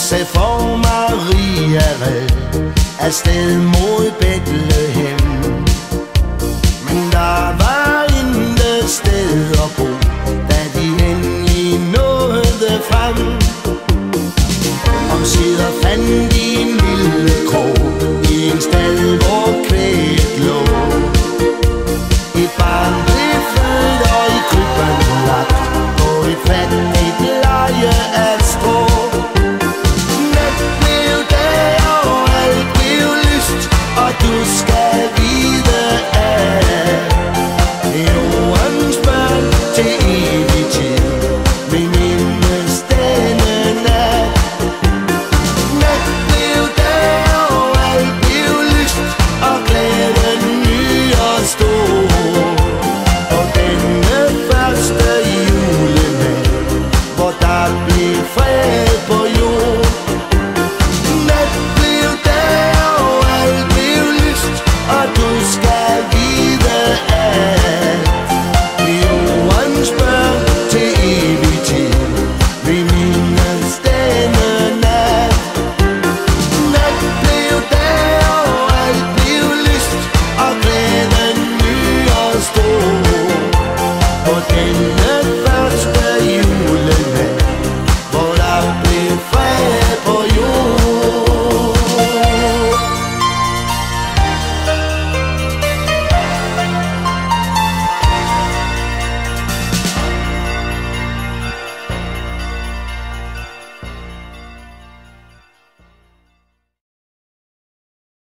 sagde for Maria red afsted mod Bethlehem. Men der var intet sted at bo, da de endelig nåede frem. Omsider fandt de en lille krog i en stald, hvor kvæget lå. Et barn blev født og i krybben lagt på et fattigt leje af strå. Nat blev dag og alt blev lyst, og du skal vide at jordens børn til evig tid vil mindes denne nat. Nat blev dag og alt blev lyst, og glæden ny og stor. Og denne første julenat, hvor der blev fred på jord. Nat blev dag og alt blev lyst, og du skal vide at jordens børn til evig tid vil mindes denne nat. Nat blev dag og alt blev lyst, og glæden ny og stor. På denne